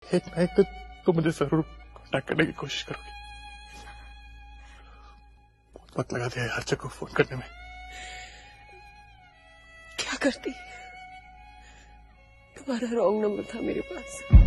एक ना एक दिन तो मुझे जरूर कांटेक्ट करने की कोशिश करोगी। वक्त लगा दिया हर जगह फोन करने में। क्या करती, तुम्हारा रॉन्ग नंबर था मेरे पास।